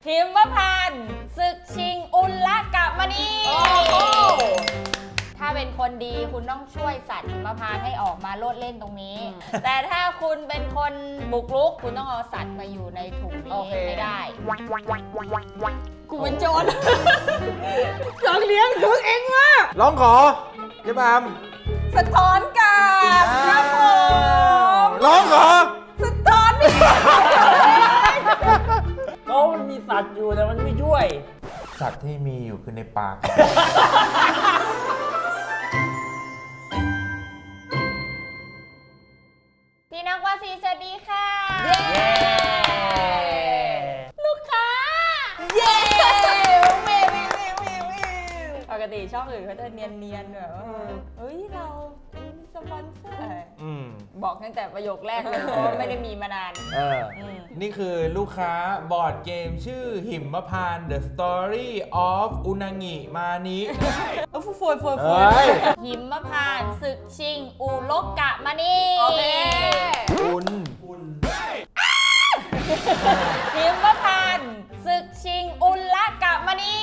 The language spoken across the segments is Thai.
หิมพานต์ศึกชิงอุลกมณีถ้าเป็นคนดีคุณต้องช่วยสัตว์หิมพานต์ให้ออกมาโลดเล่นตรงนี้ แต่ถ้าคุณเป็นคนบุกรุกคุณต้องเอาสัตว์มาอยู่ในถุงนี้ให้ได้กูเป็นโจรสัตว์เลี้ยงถึงเองว่ะร้องขอเจ๊บามสะท้อนกลับครับผมร้องขอสะท้อนนี่ก็มันมีสัตว์อยู่แต่มันไม่ช่วยสัตว์ที่มีอยู่คือในปากพี่นักวาสีสวัสดีค่ะลูกค้าเย้ปกติช่องอื่นเขาจะเนียนๆแบบเฮ้ยเราสปอนเซอร์บอกตั้งแต่ประโยคแรกเลยเพราะไม่ได้มีมานานนี่คือลูกค้าบอร์ดเกมชื่อหิมพานต์ The Story of อุนางิมานิฟูหิมพานต์ศึกชิงอุลกมณีอุ่นหิมพานต์ศึกชิงอุลกมณี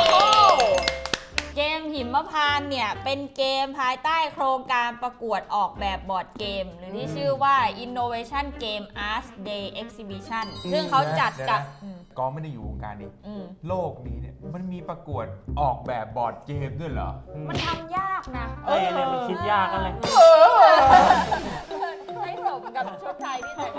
เกมหิมพานต์เนี่ยเป็นเกมภายใต้โครงการประกวดออกแบบบอร์ดเกมหรือที่ชื่อว่า Innovation Game Arts Day Exhibition ซึ่งเขาจัดกับก็ไม่ได้อยู่วงการนี้โลกนี้เนี่ยมันมีประกวดออกแบบบอร์ดเกมด้วยเหรอมันทำยากนะเนี่ยมันคิดยากกันเลยให้สมกับชุดไทยที่แต่ง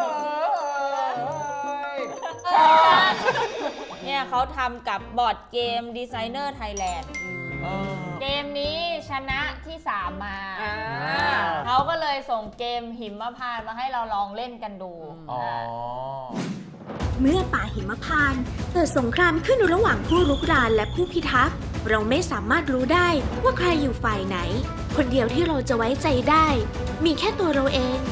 เนี่ยเขาทำกับบอร์ดเกมดีไซเนอร์ไทยแลนด์เกมนี้ชนะที่3มาเขาก็เลยส่งเกมหิมพานต์มาให้เราลองเล่นกันดูเมื่อป่าหิมพานต์เกิดสงครามขึ้นระหว่างผู้รุกรานและผู้พิทักษ์เราไม่สามารถรู้ได้ว่าใครอยู่ฝ่ายไหนคนเดียวที่เราจะไว้ใจได้มีแค่ตัวเราเอง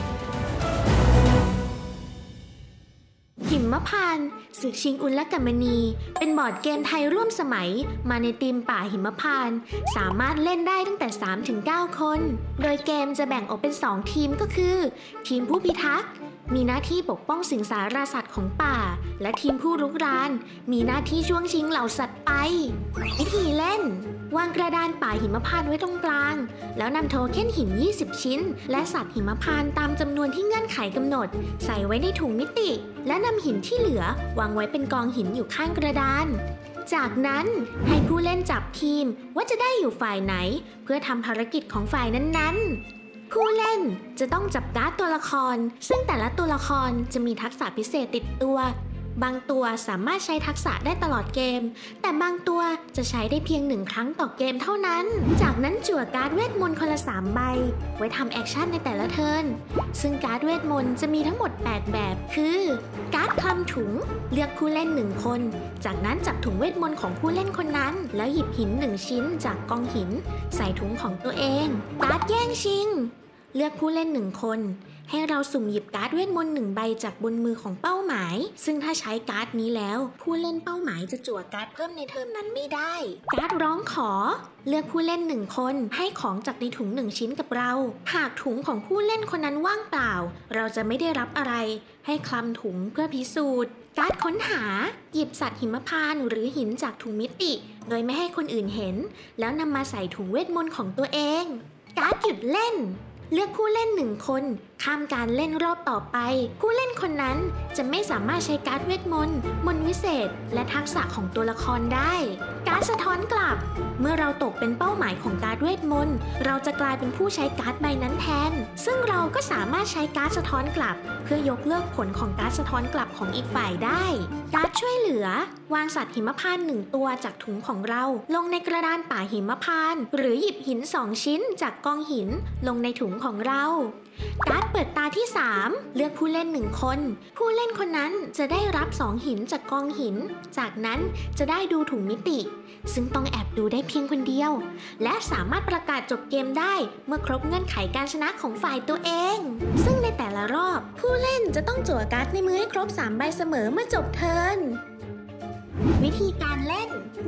หิมพานต์ศึกชิงอุลกมณีเป็นบอร์ดเกมไทยร่วมสมัยมาในธีมป่าหิมพานต์สามารถเล่นได้ตั้งแต่ 3-9 คนโดยเกมจะแบ่งออกเป็น2ทีมก็คือทีมผู้พิทักษ์มีหน้าที่ปกป้องสิงสารสัตว์ของป่าและทีมผู้รุกรานมีหน้าที่ช่วงชิงเหล่าสัตว์ไปวิธีเล่นวางกระดานป่าหิมพานต์ไว้ตรงกลางแล้วนำโทเค็นหิน20ชิ้นและสัตว์หิมพานต์ตามจำนวนที่เงื่อนไขกำหนดใส่ไว้ในถุงมิติและนำหินที่เหลือวางไว้เป็นกองหินอยู่ข้างกระดานจากนั้นให้ผู้เล่นจับทีมว่าจะได้อยู่ฝ่ายไหนเพื่อทำภารกิจของฝ่ายนั้นๆผู้เล่นจะต้องจับการ์ดตัวละครซึ่งแต่ละตัวละครจะมีทักษะพิเศษติดตัวบางตัวสามารถใช้ทักษะได้ตลอดเกมแต่บางตัวจะใช้ได้เพียง1 ครั้งต่อเกมเท่านั้นจากนั้นจั่วการ์ดเวทมนต์คนละ3 ใบไว้ทำแอคชั่นในแต่ละเทิร์นซึ่งการ์ดเวทมนต์จะมีทั้งหมด8แบบคือการ์ดคลำถุงเลือกผู้เล่น1 คนจากนั้นจับถุงเวทมนต์ของผู้เล่นคนนั้นแล้วหยิบหิน1 ชิ้นจากกองหินใส่ถุงของตัวเองการ์ดแย่งชิงเลือกผู้เล่น1 คนให้เราสุ่มหยิบการ์ดเวทมนต์1 ใบจากบนมือของเป้าหมายซึ่งถ้าใช้การ์ดนี้แล้วผู้เล่นเป้าหมายจะจั่วการ์ดเพิ่มในเทอมนั้นไม่ได้การ์ดร้องขอเลือกผู้เล่น1 คนให้ของจากในถุง1 ชิ้นกับเราหากถุงของผู้เล่นคนนั้นว่างเปล่าเราจะไม่ได้รับอะไรให้คลำถุงเพื่อพิสูจน์การ์ดค้นหาหยิบสัตว์หิมพานต์หรือหินจากถุงมิติโดยไม่ให้คนอื่นเห็นแล้วนำมาใส่ถุงเวทมนต์ของตัวเองการ์ดหยุดเล่นเลือกผู้เล่น1 คนข้ามการเล่นรอบต่อไปผู้เล่นคนนั้นจะไม่สามารถใช้การ์ดเวทมนต์มนต์วิเศษและทักษะของตัวละครได้การ์ดสะท้อนกลับเมื่อเราตกเป็นเป้าหมายของการ์ดเวทมนต์เราจะกลายเป็นผู้ใช้การ์ดใบนั้นแทนซึ่งเราก็สามารถใช้การ์ดสะท้อนกลับเพื่อยกเลิกผลของการ์ดสะท้อนกลับของอีกฝ่ายได้การ์ดช่วยเหลือวางสัตว์หิมพานต์1 ตัวจากถุงของเราลงในกระดานป่าหิมพานต์หรือหยิบหิน2 ชิ้นจากกองหินลงในถุงของเราการ์ดเปิดตาที่3เลือกผู้เล่น1 คนผู้เล่นคนนั้นจะได้รับ2 หินจากกองหินจากนั้นจะได้ดูถุงมิติซึ่งต้องแอบดูได้เพียงคนเดียวและสามารถประกาศจบเกมได้เมื่อครบเงื่อนไขการชนะของฝ่ายตัวเองซึ่งในแต่ละรอบผู้เล่นจะต้องจั่วการ์ดในมือให้ครบ3 ใบเสมอเมื่อจบเทิร์นวิธีการเล่นใน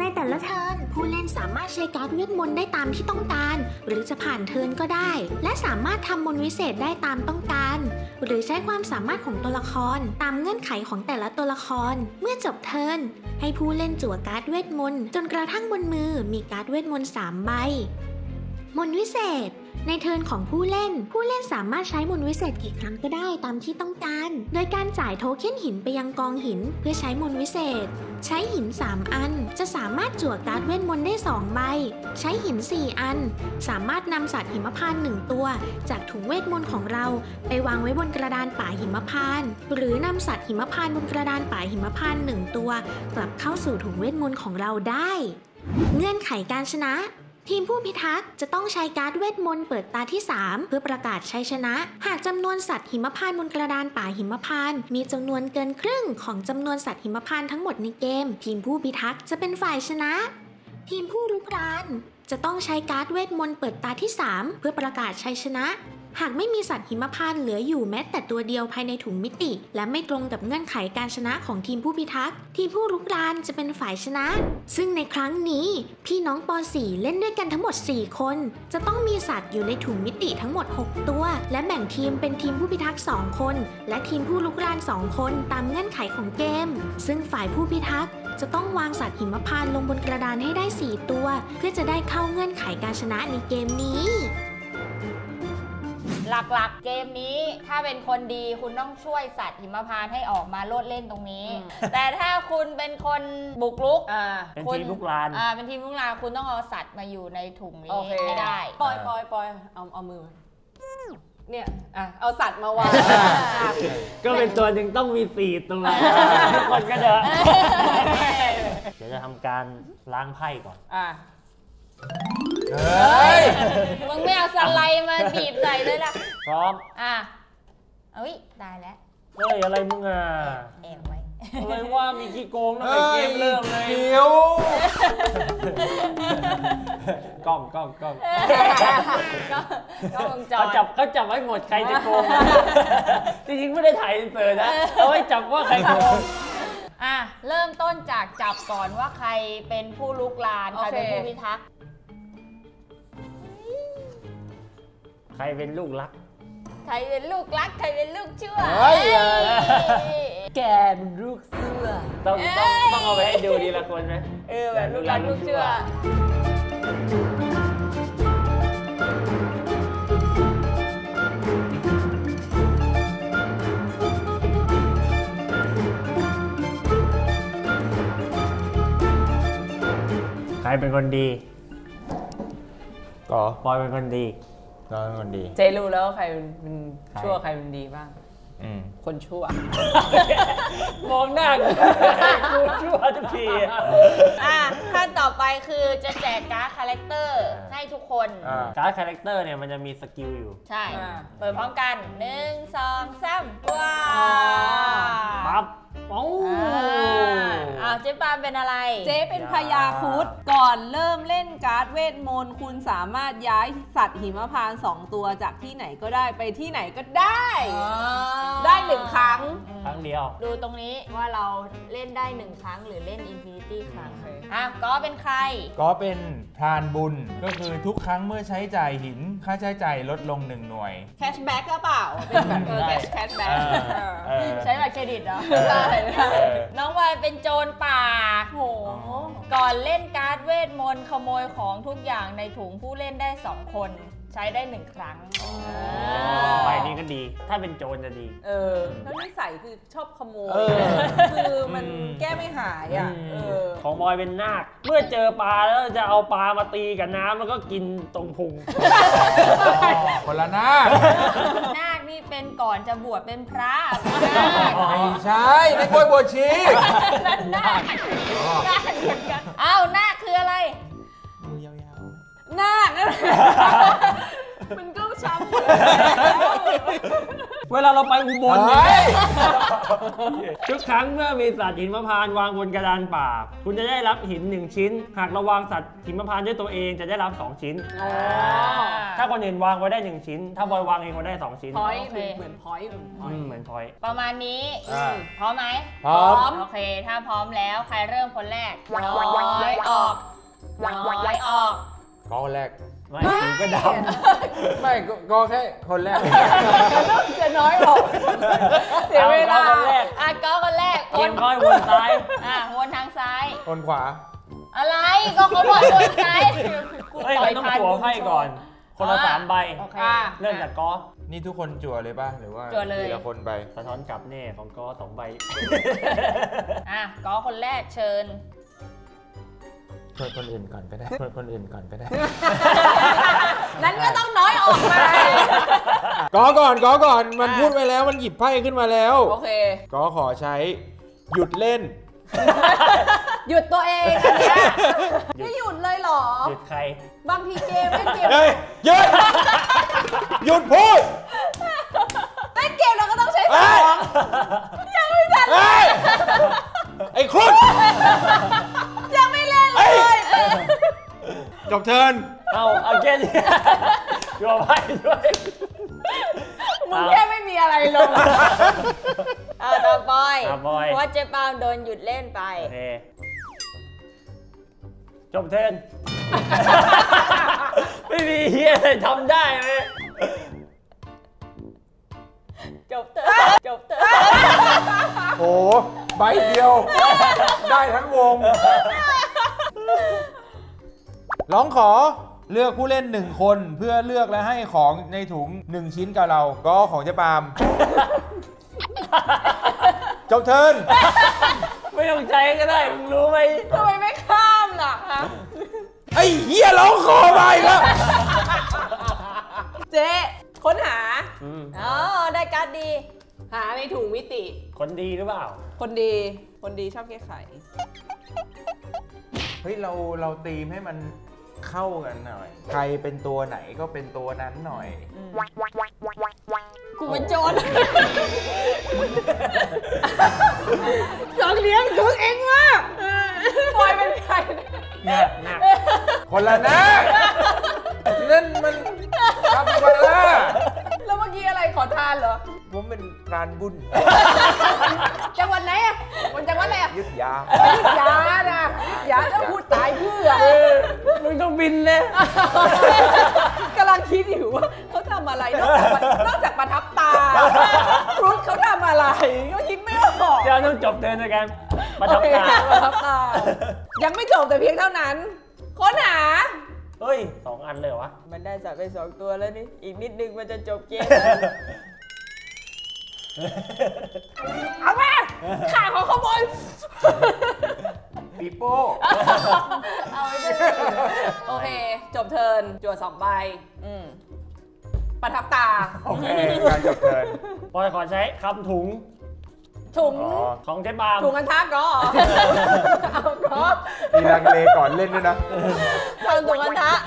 ในแต่ละเทิร์นผู้เล่นสามารถใช้การ์ดเวทมนต์ได้ตามที่ต้องการ หรือจะผ่านเทิร์นก็ได้และสามารถทำมนต์วิเศษได้ตามต้องการหรือใช้ความสามารถของตัวละครตามเงื่อนไขของแต่ละตัวละครเมื่อจบเทิร์นให้ผู้เล่นจั่วการ์ดเวทมนต์จนกระทั่งบนมือมีการ์ดเวทมนต์3 ใบมนต์วิเศษในเทิร์นของผู้เล่นสามารถใช้มนต์วิเศษกี่ครั้งก็ได้ตามที่ต้องการโดยการจ่ายโทเค็นหินไปยังกองหินเพื่อใช้มนต์วิเศษใช้หิน3 อันจะสามารถจั่วการ์ดเวทมนต์ได้2 ใบใช้หิน4 อันสามารถนำสัตว์หิมพานต์1 ตัวจากถุงเวทมนต์ของเราไปวางไว้บนกระดานป่าหิมพานต์หรือนำสัตว์หิมพานต์บนกระดานป่าหิมพานต์1 ตัวกลับเข้าสู่ถุงเวทมนต์ของเราได้เงื่อนไขการชนะทีมผู้พิทักษ์จะต้องใช้การ์ดเวทมนต์เปิดตาที่3เพื่อประกาศชัยชนะหากจำนวนสัตว์หิมพานต์บนกระดานป่าหิมพานต์มีจำนวนเกินครึ่งของจำนวนสัตว์หิมพานต์ทั้งหมดในเกมทีมผู้พิทักษ์จะเป็นฝ่ายชนะทีมผู้รุกรานจะต้องใช้การ์ดเวทมนต์เปิดตาที่3เพื่อประกาศชัยชนะหากไม่มีสัตว์หิมพานต์เหลืออยู่แม้แต่ตัวเดียวภายในถุงมิติและไม่ตรงกับเงื่อนไขการชนะของทีมผู้พิทักษ์ทีมผู้รุกรานจะเป็นฝ่ายชนะซึ่งในครั้งนี้พี่น้องป.4 เล่นด้วยกันทั้งหมด4 คนจะต้องมีสัตว์อยู่ในถุงมิติทั้งหมด6 ตัวและแบ่งทีมเป็นทีมผู้พิทักษ์2 คนและทีมผู้รุกราน2 คนตามเงื่อนไขของเกมซึ่งฝ่ายผู้พิทักษ์จะต้องวางสัตว์หิมพานต์ลงบนกระดานให้ได้4 ตัวเพื่อจะได้เข้าเงื่อนไขการชนะในเกมนี้หลักๆเกมนี้ถ้าเป็นคนดีคุณต้องช่วยสัตว์หิมพานต์ให้ออกมาโลดเล่นตรงนี้แต่ถ้าคุณเป็นคนบุกรุกเป็นทีมลุกรานเป็นทีมลุกรานคุณต้องเอาสัตว์มาอยู่ในถุงนี้ให้ได้ปล่อยเอามือเนี่ยเอาสัตว์มาวางก็เป็นตัวหนึ่งต้องมี4 ตัวทุกคนก็เดี๋ยวจะทำการล้างไพ่ก่อนเฮ้ยมึงไม่เอาสไลด์มาบีบใส่เลยล่ะพร้อมเอ้ยได้แล้วเฮ้ยอะไรมึงแอบไว้อะไรว่ามีขี้โกงนะไปเกมเริ่มเลยเดี๋ยวกล้องก็วงจรเขาจับไว้หมดใครจะโกงจริงๆไม่ได้ถ่ายอินเสิร์ตนะเอาไว้จับว่าใครโกงเริ่มต้นจากจับก่อนว่าใครเป็นผู้ลุกรานใครเป็นผู้พิทักษ์ใครเป็นลูกรักใครเป็นลูกรักใครเป็นลูกเชื่อแกเป็นลูกเชื่อต้องเอาไปให้ดูดีละคนไหมแบบลูกรักลูกเชื่อใครเป็นคนดีก็ปอยเป็นคนดีก็เป็นคนดีเจรู้แล้วใครเป็นชั่วใครเป็นดีบ้างคนชั่วมองหน้ากูชั่วทุกทีขั้นต่อไปคือจะแจกการ์ดคาแรคเตอร์ให้ทุกคนการ์ดคาแรคเตอร์เนี่ยมันจะมีสกิลอยู่ใช่เปิดพร้อมกัน1 2 3ว้าวปั๊บเจ๊ปามเป็นอะไรเจ๊เป็นพญาครุฑก่อนเริ่มเล่นการ์ดเวทมนต์คุณสามารถย้ายสัตว์หิมพานต์2 ตัวจากที่ไหนก็ได้ไปที่ไหนก็ได้ได้1 ครั้งเดียวดูตรงนี้ว่าเราเล่นได้1 ครั้งหรือเล่นอินฟินิตี้ครั้งก็เป็นใครก็เป็นพรานบุญก็คือทุกครั้งเมื่อใช้จ่ายหินค่าใช้จ่ายลดลง1 หน่วยแคชแบ็กก็เปล่าเป็นแบบแคชแบ็กใช้บัตรเครดิตเหรอน้องวายเป็นโจรป่าก่อนเล่นการ์ดเวทมนต์ขโมยของทุกอย่างในถุงผู้เล่นได้2 คนใช้ได้1 ครั้งใบนี้ก็ดีถ้าเป็นโจรจะดีแล้วนิสัยคือชอบขโมยคือมันแก้ไม่หายของบอยเป็นนาคเมื่อเจอปลาแล้วจะเอาปลามาตีกับน้ำแล้วก็กินตรงพุงคนละนาคนาคนี่เป็นก่อนจะบวชเป็นพระไม่ใช่ในกล้วยบวชชีนาคเหมือนกันนาคคืออะไรมือยาวๆนาคมันก็ช้ำหมดเวลาเราไปอุบลเฮ้ยทุกครั้งเมื่อมีสัตว์หิมพานต์วางบนกระดานป่าคุณจะได้รับหิน1ชิ้นหากเราวางสัตว์หิมพานต์ด้วยตัวเองจะได้รับ2ชิ้นอ๋อถ้าคนอื่นวางไว้ได้1ชิ้นถ้าบอยวางเองก็ได้2ชิ้นพอยต์โอเคเหมือนพอยต์เหมือนพอยต์เหมือนพอยต์ประมาณนี้ พร้อมไหมพร้อมโอเค ถ้าพร้อมแล้วใครเริ่มคนแรกน้อยออกน้อยออกก็คนแรกไม่ถึงก็ดไม่ก็แค่คนแรกจะน้อยออกำเสียเวลาอคนแรกอ่ะก็คนแรกเกมค่อยวนซ้ายวนทางซ้ายคนขวาอะไรก็เขาบอกวนซ้ายเฮ้ยเราต้องจั่วไพ่ก่อน คนละ3ใบโอเคเริ่มจากกอนี่ทุกคนจั่วเลยป่ะ หรือว่าจั่วเลยทีละคนไปสะท้อนกลับแน่ของกอ2ใบก็คนแรกเชิญเปิดคนอื่นก่อนก็ได้ เปิดคนอื่นก่อนก็ได้นั้นก็ต้องน้อยออกไปก็ก่อน มันพูดไปแล้ว มันหยิบไพ่ขึ้นมาแล้วโอเคก็ขอใช้หยุดเล่นหยุดตัวเองอันเนี้ยไม่หยุดเลยเหรอหยุดใครบางทีเกมเล่นเกมเฮ้ย หยุด หยุดพูดเล่นเกมเราก็ต้องใช้สเฮ้มยองยังไม่ทันเฮ้ย ไอ้คุณยังไม่เล่นเลเฮ้ยยจบเทิร์นเอาเกนจั่วไพ่ด้วยมึงแค่ไม่มีอะไรลงต่อไปบอยเพราะเจ๊ปามโดนหยุดเล่นไปโอเคจบเทิร์น ไม่มีเฮียอะไรทำได้ไหมจบเถอะโอ้ใบเดียว ได้ทั้งวง ร้องขอเลือกผู้เล่น1คนเพื่อเลือกและให้ของในถุง1ชิ้นกับเรา ก็ของเจ๊ปาล์ม จบเทิร์นไม่ต้องใช้ก็ได้ มึงรู้ไหมทำไมไม่ข้ามล่ะฮะไอ้เหี้ยร้องขอมาอีกแล้วเจ๊ค้นหาได้การ์ดดีหาในถุงมิติคนดีหรือเปล่าคนดี คนดีชอบแก้ไขเฮ้ยเราตีมให้มันเข้ากันหน่อย ใครเป็นตัวไหนก็เป็นตัวนั้นหน่อยกูเป็นโจรสังเลี้ยงถึงเองมากปอยเป็นใครหนักคนละหน้านั่นมันคาปิบาร่าแล้วเมื่อกี้อะไรขอทานเหรอผมเป็นพรานบุญจังหวัดไหนอะมันจังหวัดอะไรอะยึดยายุธยานะยุธยาจะพูดตายเพื่อมึงต้องบินเลยกำลังคิดอยู่ว่าเขาทำอะไรนอกจากประทับตาครุฑเขาทำอะไรก็คิดไม่ออกเดี๋ยวต้องจบเทิร์นด้วยกันประทับตาโอเคประทับตา ยังไม่จบแต่เพียงเท่านั้น ค้นหาเฮ้ย2 อันเลยวะมันได้สัตว์ไป2 ตัวแล้วนี่ อีกนิดนึงมันจะจบเกมเอามาข่าของขโมยปีโป้เอาไปเลยโอเค จบเทิร์นจั่ว2 ใบประทับตาโอเคการจบเทิร์นปอยขอใช้คำถุงถุงอ๋อของเจ๊ปาล์มถุงกันทักก็เอาก็มีลังเลก่อนเล่นด้วยนะทำถุงกันทะ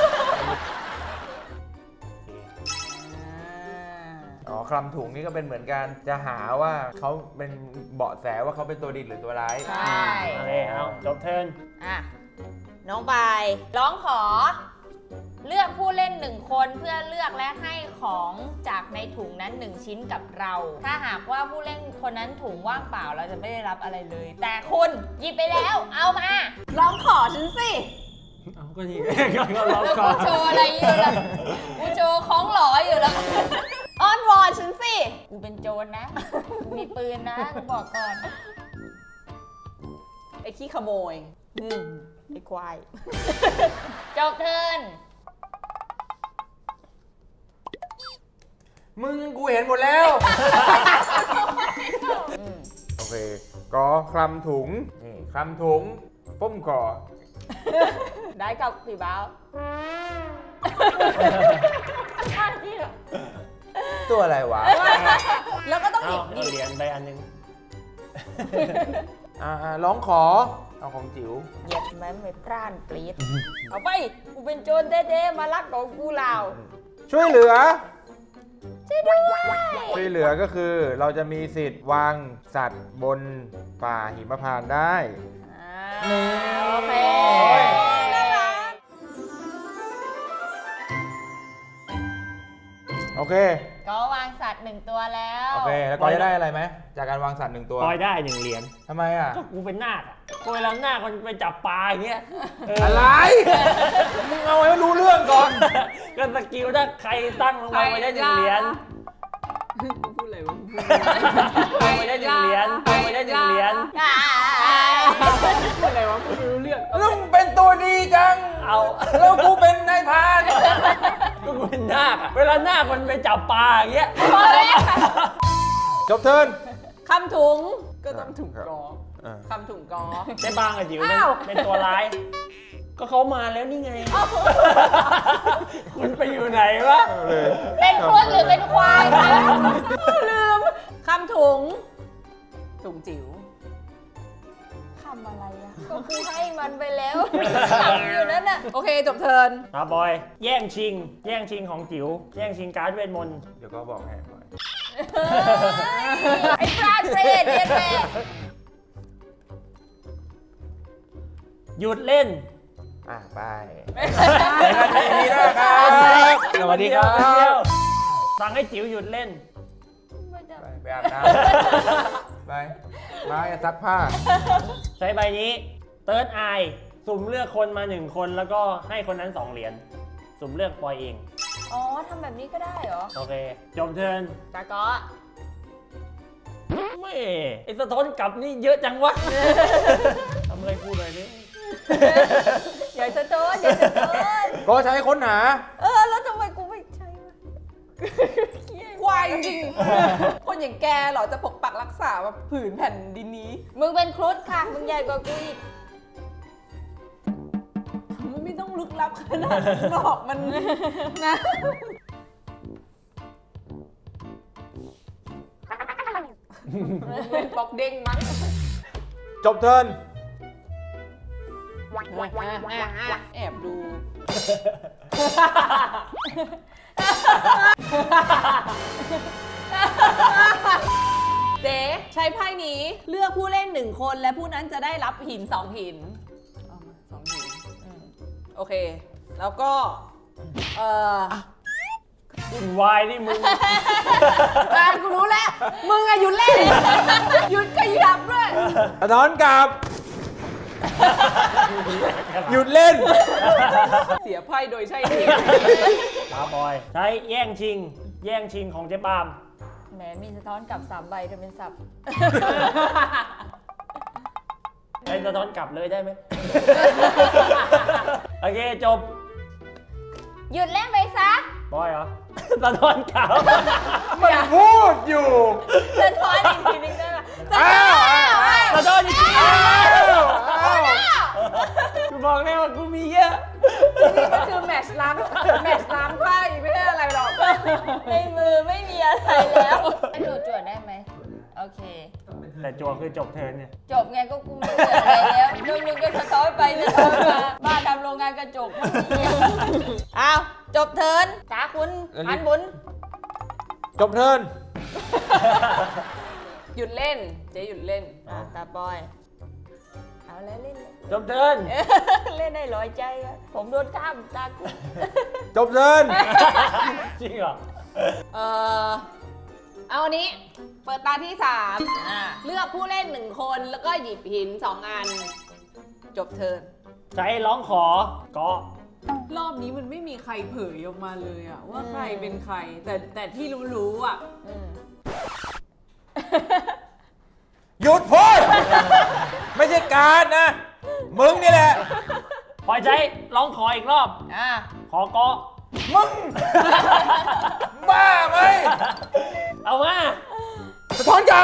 อ๋อคลำถุงนี่ก็เป็นเหมือนกัน จะหาว่าเขาเป็นเบาะแสว่าเขาเป็นตัวดีหรือตัวร้ายใช่โอเคเอาจบเทิร์นน้องปายร้องขอ เลือกผู้เล่น1คนเพื่อเลือกและให้ของจากในถุงนั้น1ชิ้นกับเรา ถ้าหากว่าผู้เล่นคนนั้นถุงว่างเปล่าเราจะไม่ได้รับอะไรเลย แต่คุณหยิบไปแล้วเอามาร้องขอฉันสิเอาก็นี่ ก็ร้องแล้วก่อกูนโชว์อะไรอยู่ล่ะกูโชว์ของหลออยู่แล้วอ้อนวอนฉันสิกูเป็นโจรนะกูมีปืนนะกูบอกก่อนไอ้ขี้ขโมยไอ้ควายจบเทิร์นมึงกูเห็นหมดแล้ว โอเคก็คลำถุง นี่คลำถุงป้มก่อได้กับพี่บ้าวตัวอะไรวะแล้วก็ต้องหเอายิบเหรียญไปอันหนึงร้องขอ เอาของจิ๋วเหยียบแม่ไม่พร่านปรีดเอาไปกูเป็นโจรเท่ๆมาลักของกูเราช่วยเหลือช่วยเหลือก็คือเราจะมีสิทธิ์วางสัตว์บนป่าหิมพานต์ได้นี่โอเคน่ารักโอเคก็วางสัตว์1ตัวแล้วโอเค แล้วก็จะได้อะไรไหมจากการวางสัตว์1ตัวปอยได้1 เหรียญทำไมอ่ะก็กูเป็นนาคอ่ะกูเวลานาคมันไปจับปลาอย่างเงี้ยเอะไร มึงเอาให้รู้เรื่องก่อนก็สกิลถ้าใครตั้งลงมาได้1 เหรียญพูดอะไรวะไปได้1 เหรียญไปได้1 เหรียญพูดอะไรวะพูดไม่รู้เรื่องแล้วมึงเป็นตัวดีจังเอาแล้วกูเป็นนายพรานก็กูเป็นนาคอะเวลานาคมันไปจับปลาอย่างเงี้ยจบเทิร์นคำถุงก็ต้องถุงกออ่าคำถุงกอเจ๊บางกับจิ๋วอ้าวเป็นตัวร้าย ก็เขามาแล้วนี่ไง คุณไปอยู่ไหนวะเป็นคนหรือเป็นควายคะลืมคำถุงถุงจิ๋วทำอะไรอ่ะก็กูให้มันไปแล้วทำอยู่นั่นน่ะโอเคจบเทิร์นครับบอย แย่งชิงของจิ๋วแย่งชิงการ์ดเวทมนต์เดี๋ยวก็บอกให้ก่อนไอ้ปลาเปรตเนี่ยแม่หยุดเล่นไปในนาทีนี้นะครับสวัสดีครับสั่งให้จิ๋วหยุดเล่นไปอาบน้ำไปมาอย่าซักผ้าใช้ใบนี้เติร์ดไอสุ่มเลือกคนมา1 คนแล้วก็ให้คนนั้น2 เหรียญสุ่มเลือกปอยเองอ๋อทำแบบนี้ก็ได้เหรอโอเค จบเทิร์นตาก็ไม่ไอ้สะท้อนกลับนี่เยอะจังวะ ทำอะไรกูหน่อยดิอย่าสะท้อนอย่าสะท้อนก็ใช้ค้นหาแล้วทำไมกูไม่ใช่วะควายจริงๆคนอย่างแกเหรอจะปกปักรักษาแบบผืนแผ่นดินนี้มึงเป็นครุฑค่ะ มึงใหญ่กว่ากูอีกมันไม่ต้องลึกลับขนาดนั้นหรอกมันนะเป็นปอกเด้งมั้งจบเทิร์นแอบดู เจ๊ใช้ไพ่นี้เลือกผู้เล่น1 คนและผู้นั้นจะได้รับหิน2 หินเอามา2 หินโอเค แล้วก็วุ่นวายนี่มึงกูรู้แล้ว มึงอะหยุดเล่น หยุดขยับด้วยสะท้อนกลับ หยุดเล่นเสียไพ่โดยใช่เหตุครับบอย ใช้แย่งชิงของเจ๊ปามแหมมีสะท้อนกลับ3 ใบจะเป็นสับไอ้สะท้อนกลับเลยได้ไหม โอเคจบหยุดเล่นไปซะบอยเหรอ สะท้อนกลับมันพูดอยู่สะท้อนอีกทีนึงได้ไหมอ้าวสะท้อนจริงอ้าวอ้าวๆกูบอกแล้วว่ากูมีเยอะนี่มันคือแมตช์ล้างไพ่ไม่ใช่อะไรหรอกในมือไม่มีอะไรแล้วให้หนูจวดได้ไหม โอเคแต่จัวคือจบเทิร์นเนี่ยจบไงก็กูไม่เหลืออะไรแล้วมึงก็สะท้อนไปสะท้อนมาบ้านทำโรงงานกระจกอ้าวจบเทิร์นตาคุณพันบุญจบเทิร์นหยุดเล่น เจ๊หยุดเล่นตาปอย เอาแล้วเล่นเลยจบเทิร์นเล่นได้ร้อยใจอะผมโดนข้ามตาคุณจบเทิร์นจริงเหรอเอาอันนี้ เปิดตาที่ 3 เลือกผู้เล่น1 คนแล้วก็หยิบหิน2 อัน จบเทิร์นใช้ร้องขอก็รอบนี้มันไม่มีใครเผยออกมาเลยอะว่าใครเป็นใคร แต่ที่รู้อะหยุดพูด ไม่ใช่การนะ มึงนี่แหละปล่อยใช้ร้องขออีกรอบ ขอก็มึง บ้าไหมเอามาสะท้อนกลับ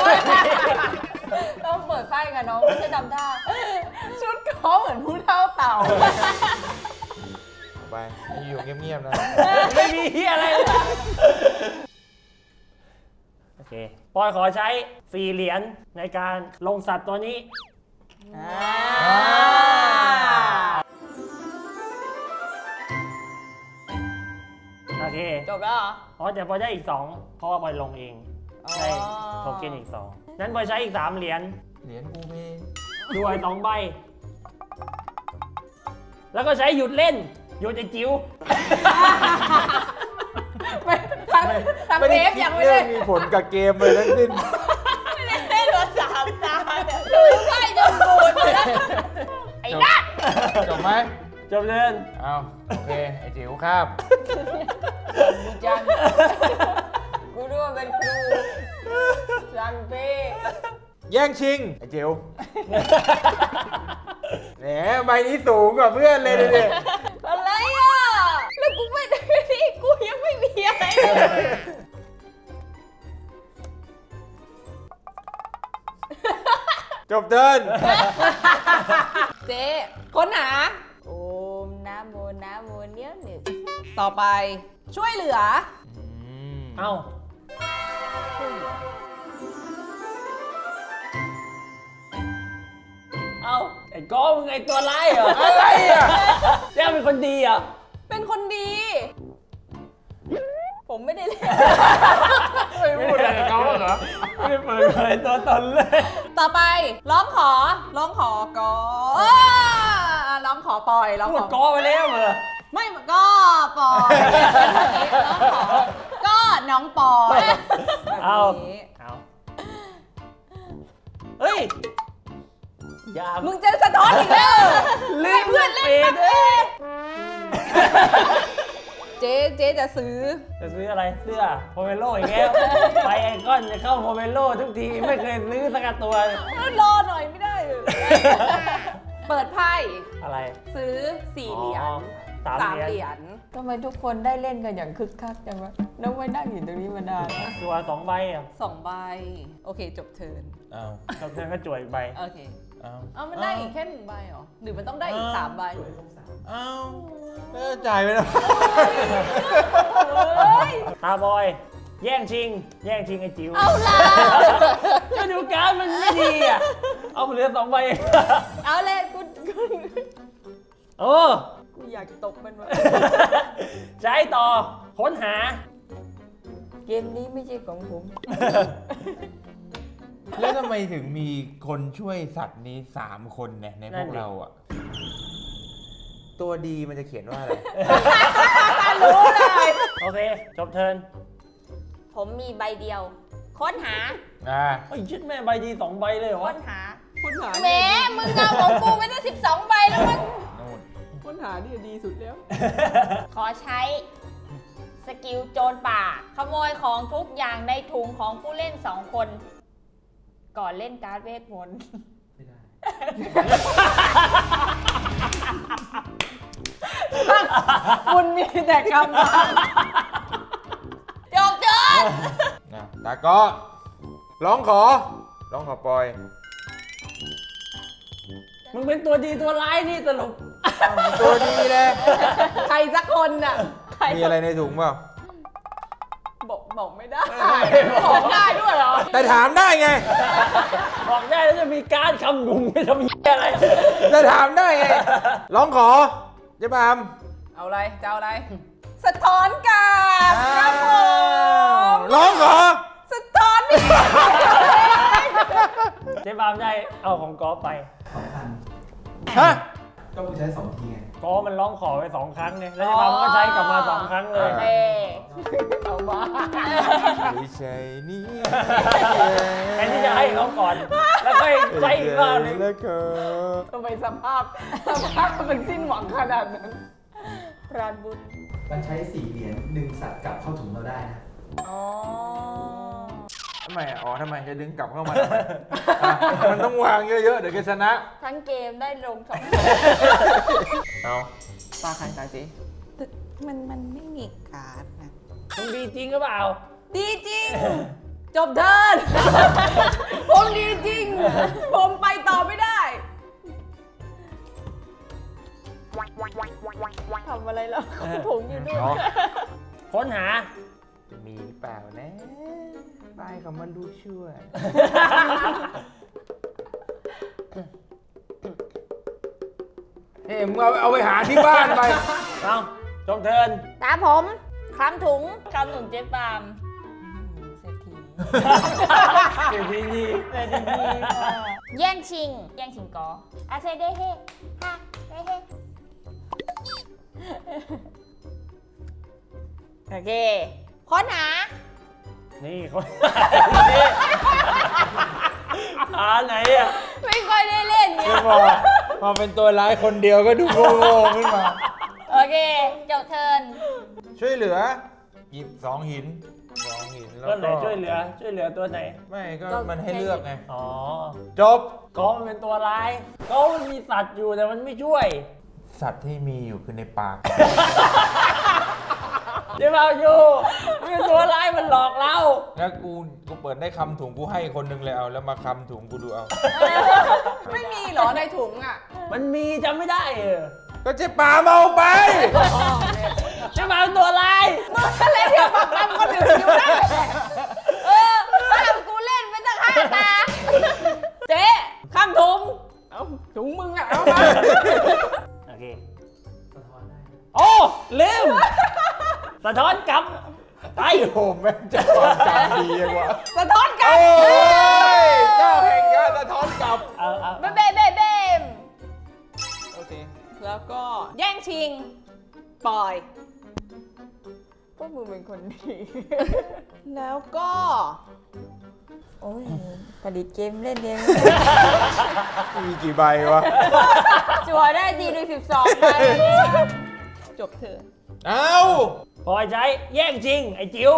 ต้องเปิดไฟกับน้องไม่ใช่ทำท่าชุดเขาเหมือนผู้เท่าเต่าไปอยู่เงียบๆนะไม่มีเฮียอะไรเลยโอเค ปอยขอใช้4 เหรียญในการลงสัตว์ตัวนี้ ใช้โอเคจบแล้วเหรออ๋อแต่พอได้อีก 2 เพราะว่าบอยลงเองได้โทเค็นอีก 2 นั้นบอยใช้อีก 3 เหรียญเหรียญกูเพลงด้วย2 ใบ แล้วก็ใช้หยุดเล่นหยุดไอ้จิ๋วทั้งเทปยังไม่เรื่ได้องมีผลกับเกมเลยทั้งสิ้นเล่นมา3 ตาเนี่ยดูไพ่จนบูดเลยนะไอ้นัทจบไหมจบเดินเอาโอเค ไอ้จิ๋วครับกูจังกูรู้ว่าเป็นครูจังเป้แย่งชิง ไอ้จิ๋วแหมใบนี้สูงกว่าเพื่อนเลยดิอะไรอ่ะแล้วกูไม่ได้นี่กูยังไม่มีอะไรเลยจบเดินเจ๊ค้นหาโอมนะโมนะโมเนี้ยหนึ่งต่อไปช่วยเหลือเอ้า เอ้าไอ้ก้อมึงไงตัวร้ายเหรออะไรอ่ะเจ้าเป็นคนดีเหรอเป็นคนดีผมไม่ได้เล่นไม่พูดอะไรกับเขาเหรอไม่ได้เปิดเผยตัวตนเลยต่อไปร้องขอก็ร้องขอปล่อยร้องพูขดอก้อไปแล้วเหรอไม่ก็ปล่อยร้องขอก็น้องปอยแบบเอานี้เอาเฮ้ย อย่ามึงจะสะท้อนอีกแล้วลืมเพื่อนเล่นเจ๊จะซื้อจะซื้ออะไรเสื้อโมเมโลอีกแล้วไปไอคอนจะเข้าโมเมโลทุกทีไม่เคยซื้อสักตัวรอหน่อยไม่ได้เหรอเปิดไพ่อะไรซื้อ4 เหรียญอ๋อสาม 3 เหรียญทำไมทุกคนได้เล่นกันอย่างคึกคักจังวะน้องไว้นั่งอยู่ตรงนี้มานานแล้วตัว2 ใบอ่ะ 2 ใบ โอเคจบเทิร์นเอาจบเพื่อนก็จ่วยอีกใบโอเคเอาเอามันได้อีกแค่1 ใบเหรอ หรือมันต้องได้อีก 3 ใบเอาจ่ายไปแล้วตาบอย แย่งชิงไอ้จิ๋วเอาละก็ดูการดมันไม่ดีอ่ะ เอาเหลือ2 ใบเอาเลยกูโอ้กูอยากตบมันวะใช้ต่อค้นหาเกมนี้ไม่ใช่ของผมแล้วทำไมถึงมีคนช่วยสัตว์นี้3 คนเนี่ยในพวกเราอ่ะ ตัวดีมันจะเขียนว่าอะไรรู้เลยโอเค จบเทิร์นผมมีใบเดียว ค้นหาไอ้ยชิดแม่ใบดี2 ใบเลยเหรอค้วะนหาค้นหาแหมมึงเอาของกูไปตั้ง12 ใบแล้วมึงนู่นค้นหานี่ดีสุดแล้วขอใช้สกิลโจรป่า ขโมยของทุกอย่างในถุงของผู้เล่น 2 คน ก่อนเล่นการ์ดเวทมนต์คุณมีแต่กรรมจบเดินตาก็ร้องขอปล่อยมึงเป็นตัวดีตัวร้ายนี่สรุปตัวดีเลยใครสักคนน่ะ ใครมีอะไรในถุงเปล่าบอกไม่ได้ บอกได้ด้วยเหรอแต่ถามได้ไงบอกได้แล้วจะมีการดคำกุงไม่ทำเหี้ยอะไรแต่ถามได้ไง ร้องขอเจ๊ปามเอาอะไรจะเอาอะไร สะท้อนกาดครับผมร้องขอสะท้อนนี่เจ๊บามได้เอาของกอล์ฟไปฮะก็กูใช้2 ทีไงกอล์ฟมันร้องขอไป2 ครั้งเนี่ยแล้วเจ๊บามก็ใช้กลับมา2 ครั้งเลยเอ้เอามาไม่ใช่นี่แทนที่จะให้เขาก่อน แล้วก็ใช้อีกรอบนึงแล้วก็ทำไมสภาพมันสิ้นหวังขนาดนั้นพรานบุญมันใช้4 เหรียญ1 สัตว์กลับเข้าถุงเราได้นะอ๋อทำไมอ๋อทำไมจะดึงกลับเข้ามาทำไมอ่ะมันต้องวางเยอะๆ เดี๋ยวแกชนะทั้งเกมได้ลง2 เอาปลาคันตาจีมันไม่มีการ์ดนะมึงดีจริงหรือเปล่าดีจริง จบเทิร์น ผมดีจริง ผมไปต่อไม่ได้ทำอะไรแล้วถุงอยู่ด้วยเอาค้นหาจะมีเปล่านะป้ายคำว่าลูกช่วยเฮ้ยมึงเอาไปหาที่บ้านไปเอาจบเทิร์นตาผมคำถุงเจ๊ปามเศรษฐีเดี๋ยวดีแย่งชิงกออาเซเดเฮฮะเดเฮโอเคค้นหานี่คนหาไหนอ่ะไม่ค่อยได้เล่นเนี่ยพอเป็นตัวร้ายคนเดียวก็ดูโง่ๆขึ้นมาโอเคจบเทิร์นช่วยเหลือ หยิบ2 หินแล้วตัวไหนก็ช่วยเหลือตัวไหนไม่ก็มันให้เลือกไงอ๋อจบก็มันเป็นตัวร้ายก็มันมีสัตว์อยู่แต่มันไม่ช่วยสัตว์ที่มีอยู่คือในปากเดี๋ยวเราอยู่มันเป็นตัวร้ายมันหลอกเราแล้วกูเปิดได้คำถุงกูให้คนหนึงเลยเอาแล้วมาคำถุงกูดูเอาไม่มีเหรอในถุงอ่ะมันมีจำไม่ได้เออก็เจ๊ปาเอาไปใช่ไหมเป็นตัวร้ายเล่นเดี๋ยวปักปั๊มคนอื่นอยู่ได้ห้ามกูเล่นไม่ต้องฆ่าตาเจ๊ข้ามถุงเอาถุงมึงอ่ะเอามาโอเคโอ้ลืมสะท้อนกลับไปโอ้แม่งจะความจำดียังวะสะท้อนกลับโอ้ยเจ้าแห่งการสะท้อนกลับเอาเบมโอเคแล้วก็แย่งชิง ปล่อยพวกมึงเป็นคนดีแล้วก็โอ้ยผลิตเกมเล่นเองมีกี่ใบวะจั่วได้ดีด้วย12 ใบจบเธอเอ้าพอใช้แย่งจริงไอ้จิ๋ว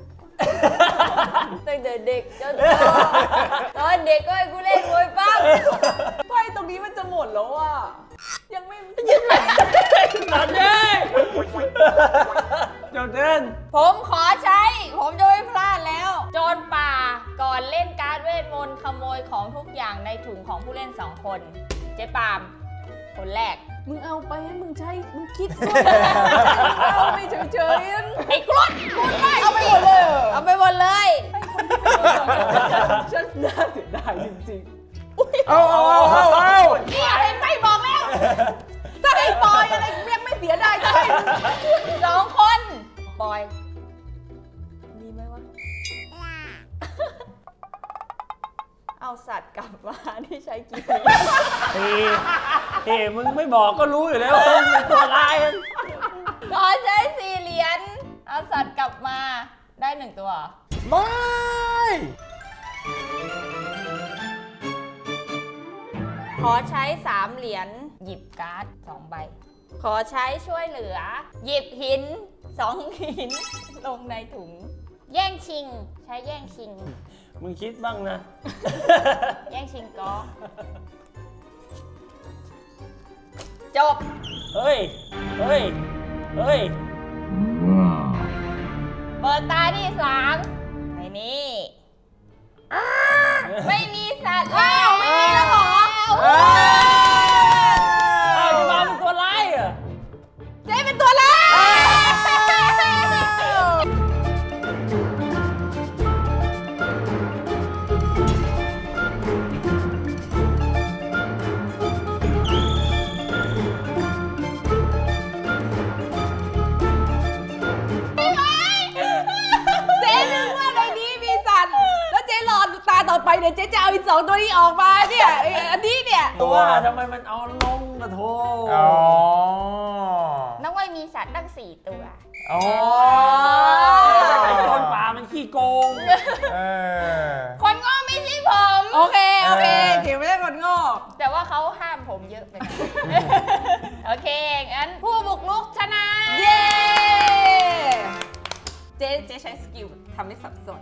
ตั้งแต่เด็กจนโตตอนเด็กก็ให้กูเล่นมวยปั้มไพ่ตรงนี้มันจะหมดแล้วอ่ะ ยังไม่สัตว์เลยจบเดินผมขอใช้ ผมจะไม่พลาดแล้ว โจรป่าก่อนเล่นการ์ดเวทมนต์ขโมยของทุกอย่างในถุงของผู้เล่น2 คน เจ๊ปามคนแรกมึงเอาไปให้มึงใช้ มึงคิดก่อนเอาไปเฉยๆไอ้กรุดคุณไปเอาไปหมดเลยเหรอเอาไปหมดเลยฉันน่าเสียดายจริงเอานี่เห็นไหมบอกแล้วๆ ถ้าให้ปล่อยอะไรยังไม่เสียดายจะให้ 2 คนปอยมีไหมวะ เอาสัตว์กลับมาที่ใช้กี่ปีเฮ้มึงไม่บอกก็รู้อยู่แล้วว่ามึงเป็นตัวร้ายขอใช้4 เหรียญ เอาสัตว์กลับมาได้1 ตัวไม่ขอใช้3 เหรียญ หยิบการ์ด2 ใบ ขอใช้ช่วยเหลือ หยิบหิน2 หิน ลงในถุง แย่งชิง ใช้แย่งชิงมึงคิดบ้างนะแย่งชิงก็จบเฮ้ย เฮ้ย เฮ้ยเปิดตาที่3ในนี้ไม่มีสัตว์แล้วไม่มีแล้วเหรออ้าวจะมาเป็นตัวร้ายเหรอเจ๊เป็นตัวร้ายเจ๊นึกว่าในนี้มีสัตว์ แล้วเจ๊รอดูตาต่อไปเดี๋ยวเจ๊จะเอาอีก2 ตัวนี้ออกมาเนี่ยไอ้อันนี้เนี่ยตัวทำไมมันเอาลงกระโถอ๋อน้องไว้มีสัตว์ตั้ง4 ตัวอ๋อไอ้ต้นปลามันขี้โกงเออคนก็ไม่ใช่ผมโอเคเขียนไม่ได้คนโง่แต่ว่าเขาห้ามผมเยอะไปหน่อย โอเค งั้นผู้บุกรุกชนะเย้เจ๊ใช้สกิลทำให้สับสน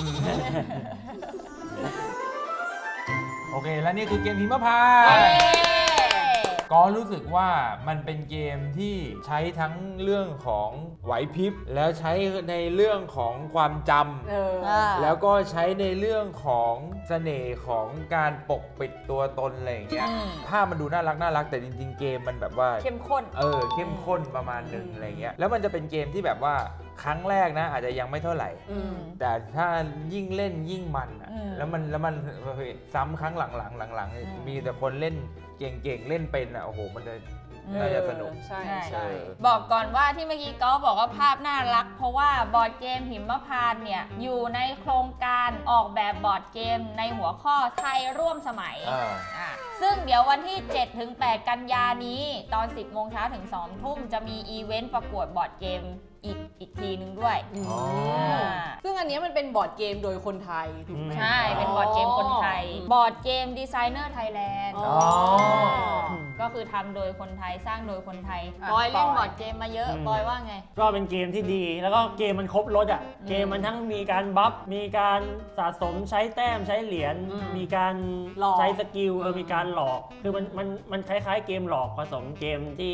โอเค แล้วนี่คือเกมหิมพานเย้ต์ก็รู้สึกว่ามันเป็นเกมที่ใช้ทั้งเรื่องของไหวพริบ แล้วใช้ในเรื่องของความจำ แล้วก็ใช้ในเรื่องของเสน่ห์ของการปกปิดตัวตนอะไรอย่างเงี้ย ภาพมันดูน่ารักแต่จริงๆเกมมันแบบว่าเข้มข้นเข้มข้นประมาณหนึ่งอะไรเงี้ย แล้วมันจะเป็นเกมที่แบบว่าครั้งแรกนะอาจจะยังไม่เท่าไหร่ แต่ถ้ายิ่งเล่นยิ่งมันอะ แล้วมันซ้ำครั้งหลังมีแต่คนเล่นเก่งๆเล่นเป็นอ่ะโอ้โหมันจะน่าจะสนุกใช่ใช่ บอกก่อนว่าที่เมื่อกี้ก็บอกว่าภาพน่ารัก เพราะว่าบอร์ดเกมหิมพานต์เนี่ยอยู่ในโครงการออกแบบบอร์ดเกมในหัวข้อไทยร่วมสมัยซึ่งเดี๋ยววันที่ 7-8 กันยานี้ตอน 10 โมงเช้าถึง 2 ทุ่มจะมีอีเวนต์ประกวดบอร์ดเกมอีกทีนึงด้วยซึ่งอันนี้มันเป็นบอร์ดเกมโดยคนไทยถูกไหมใช่ เป็นบอร์ดเกมคนไทย บอร์ดเกมดีไซเนอร์ไทยแลนด์ก็คือทำโดยคนไทยสร้างโดยคนไทยบอยเล่นบอร์ดเกมมาเยอะบอยว่าไงก็เป็นเกมที่ดีแล้วก็เกมมันครบรสอ่ะเกมมันทั้งมีการบัฟมีการสะสมใช้แต้มใช้เหรียญมีการใช้สกิลมีการหลอกคือมันคล้ายๆเกมหลอกผสมเกมที่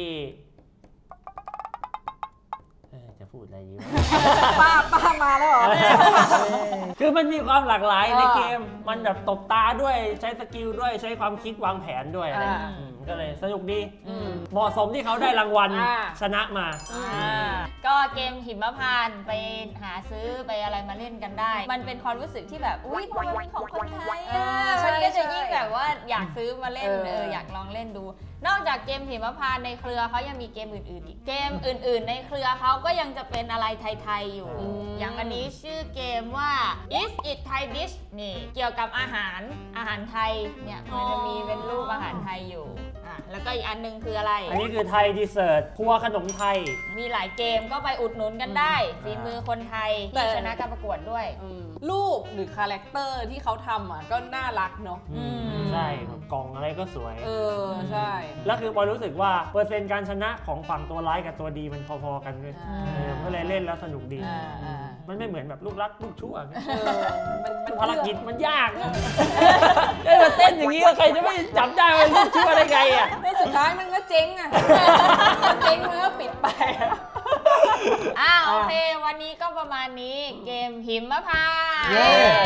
จะพูดอะไรดีวะป้ามาแล้วเหรอคือมันมีความหลากหลายในเกมมันแบบตบตาด้วยใช้สกิลด้วยใช้ความคิดวางแผนด้วยอะไรก็เลยสนุกดีเหมาะสมที่เขาได้รางวัลชนะมาก็เกมหิมพานต์ไปหาซื้อไปอะไรมาเล่นกันได้ มันเป็นความรู้สึกที่แบบอุ๊ยพอมันเป็นของคนไทยฉันก็จะยิ่งแบบว่าอยากซื้อมาเล่นอยากลองเล่นดูนอกจากเกมหิมพานต์ในเครือเขายังมีเกมอื่นๆอีกเกมอื่นๆในเครือเขาก็ยังจะเป็นอะไรไทยๆอยู่อย่างอันนี้ชื่อเกมว่า Is It Thai Dish นี่เกี่ยวกับอาหารไทยเนี่ยมันจะมีเป็นรูปอาหารไทยอยู่แล้วก็อีกอันนึงคืออะไรอันนี้คือไทยดีเซอร์ตครัวขนมไทยมีหลายเกมก็ไปอุดหนุนกันได้ฝีมือคนไทยที่ชนะการประกวดด้วยรูปหรือคาแรคเตอร์ที่เขาทำก็น่ารักเนาะใช่กล่องอะไรก็สวยใช่แล้วคือบอยรู้สึกว่าเปอร์เซ็นต์การชนะของฝั่งตัวร้ายกับตัวดีมันพอๆกันเลยก็เลยเล่นแล้วสนุกดีมันไม่เหมือนแบบลูกรักลูกชั่วภารกิจมันยากได้มาเต้นอย่างนี้ใครจะไม่จับได้ว่าลูกชั่วได้ไงแล้วสุดท้ายมันก็เจ๊งเจ๊งมันก็ปิดไปโอเควันนี้ก็ประมาณนี้เกมหิมพานต์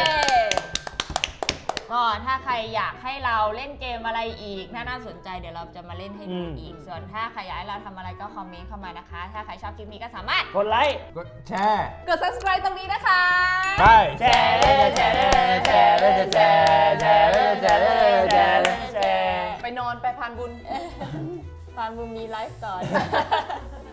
ก็ถ้าใครอยากให้เราเล่นเกมอะไรอีกน่าสนใจเดี๋ยวเราจะมาเล่นให้ดูอีกส่วนถ้าใครอยากให้เราทำอะไรก็คอมเมนต์เข้ามานะคะถ้าใครชอบคลิปนี้ก็สามารถกดไลค์กดแชร์กด subscribe ตรงนี้นะคะใช่แชร์ไปนอนไปพานบุญพานบุญมีไลฟ์ก่อน